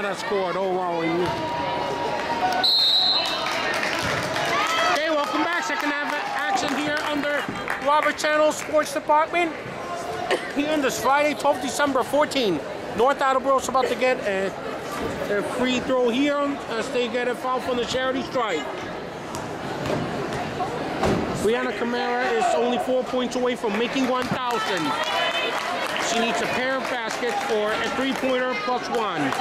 that scored overall. Okay, welcome back. Second half action here under Robert Channel Sports Department. Here on this Friday, 12th December 14. North Attleboro is about to get a free throw here as they get a foul from the charity stripe. Brianna Camara is only 4 points away from making 1,000. She needs a pair of baskets for a three-pointer plus one.